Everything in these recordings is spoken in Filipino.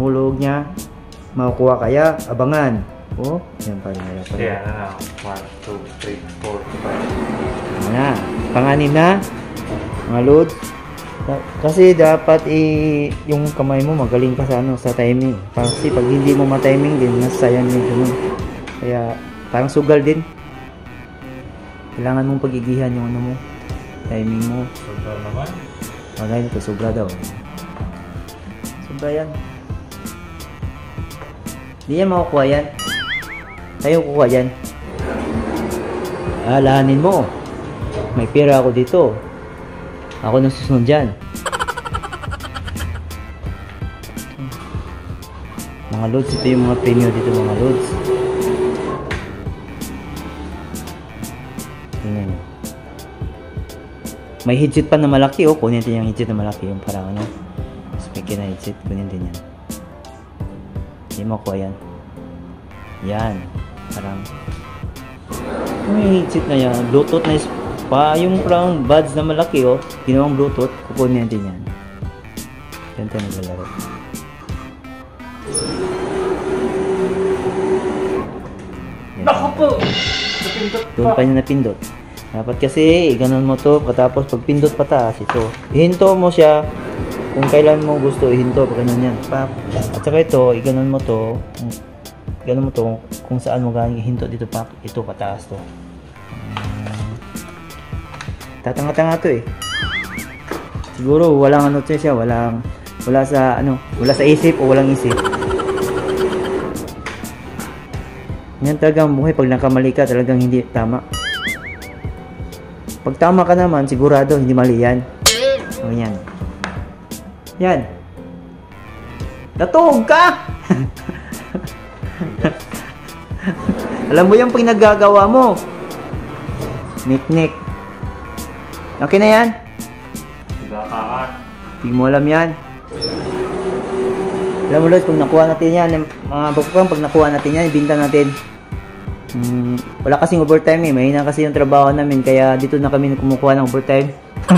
hulog niya, makukuha kaya, abangan. Oh, yan pa rin. Yan na. 1, 2, 3, 4, 5. Yan na. Pang-anim na. Mga loads. Kasi dapat yung kamay mo magaling ka sa sa timing. Kasi pag hindi mo ma-timing din, nasayang yung ganun. Kaya parang sugal din. Kailangan mong pagigihan yung mo, timing mo. Sobra naman. Magaling ito, sobra daw. Sobra yan. Hindi yan makukuha yan. Tayo kukuha yan. Alahanin mo. May pera ako dito. Ako nang susunod dyan. Mga loads, ito yung mga premium dito mga loads. Tingnan nyo. May headset pa na malaki oh. Kunin din yung headset na malaki. Yung parang ano. Speaker na headset. Kunin din yan. Hindi mo kuha yan. Yan. Parang may headset na yan. Bluetooth na pa yung parang buds na malaki oh, ginawang Bluetooth, kukunin natin yan. Yan tayo naglalaro. Naku po! Napindot pa. Doon pa niya napindot. Dapat kasi ganun mo to, katapos pag pindot pataas ito. Ihinto mo siya kung kailan mo gusto ihinto, pag ganun yan. Pap. At saka ito, iganon mo to, ganun mo to kung saan mo galing ihinto dito pa, ito pataas to. Tatanga-tanga to eh. Siguro walang ano siya, wala sa isip o walang isip. Yan talagang buhay, pag nakamali ka talagang hindi tama. Pag tama ka naman, sigurado hindi mali yan. O yan. Yan. Natuog ka! Alam mo yung pinagagawa mo. Nik-nik. Okay na yan? Hindi mo alam yan. Alam mo Lods, pag nakuha natin yan, mga bakukang, pag nakuha natin yan, ibinta natin. Wala kasing overtime eh. Mahina kasi yung trabaho namin, kaya dito na kami kumukuha ng overtime.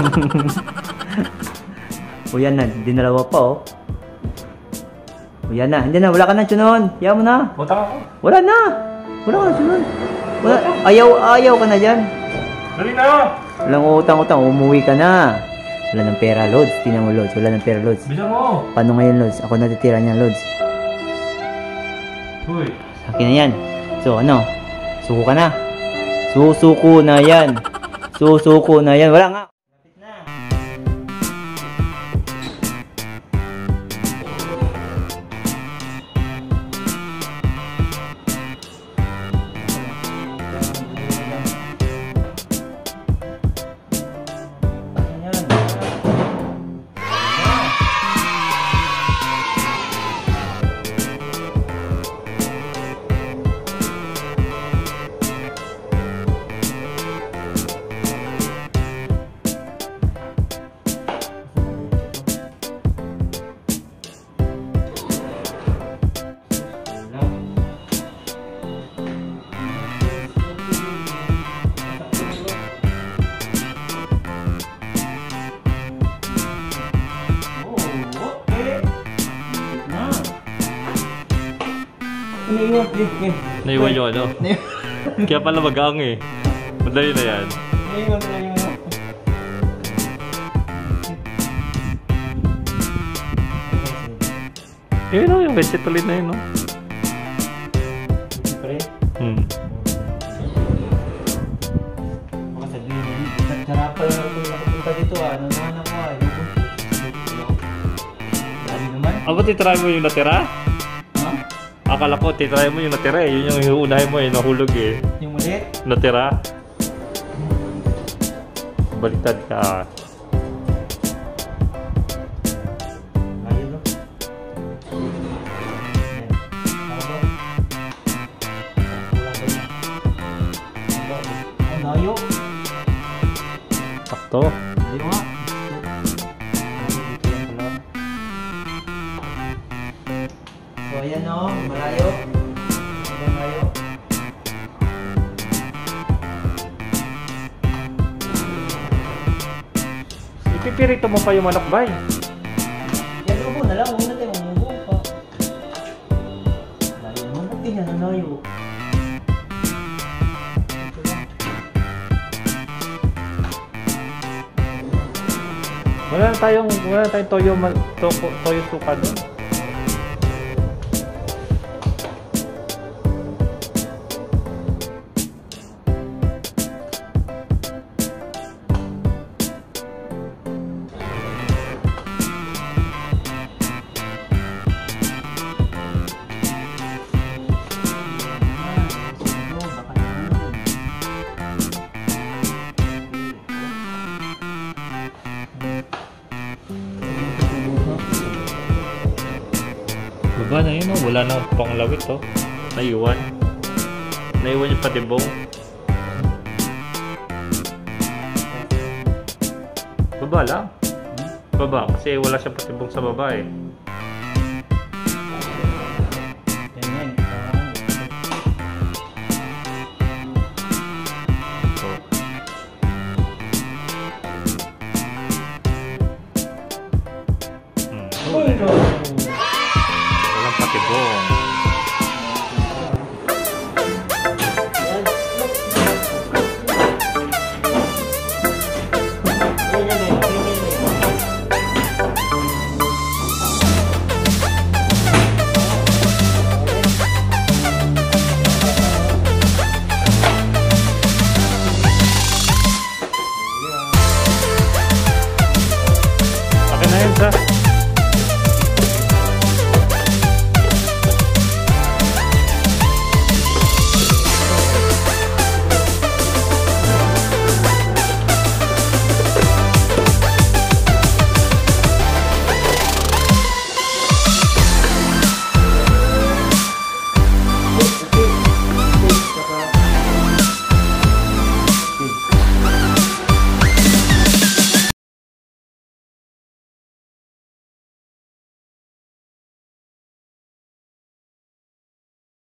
O yan na, dinalawa pa oh. O yan na, hindi na, wala ka na tsunon. Yaw mo na. Butang ako. Wala na. Wala ka na tsunon. Ayaw ka na dyan. Dali na! Walang utang-utang, umuwi ka na. Wala ng pera, Lods. Tingnan mo, Lods. Wala ng pera, Lods. Bisa mo! Paano ngayon, Lods? Ako natitira niyan, Lods. Uy! Sa akin na yan. So, ano? Suko ka na. Susuko na yan. Susuko na yan. Wala nga. Lapit na. Naiwan yung ano? Kaya pala magaang eh. Madali na yan. Naiwan. Yun o, yung headset ulit na yun o. Pre? Baka sabihin, nagsarapan na kung nakapunta dito ano naman ako Dami naman. ba't titry mo yung natira? Ha? Akala ko titry mo yung natira eh. Yun yung iuunahin mo eh, nahulog eh. Yung muli? Natira? Baliktad ka. Sakto. Hindi mo nga. So ayan o, malayo. Malayo. Ipipirito mo pa yung manok bay. Yan ubo na lang, huwag na tayo umubo pa. yan, ang layo. Wala na tayong toyo suka doon. Baba na yun, oh. Wala na panglawit, oh. Naiwan yung patibong. Baba lang. Baba, kasi wala siyang patibong sa baba, eh. Uy,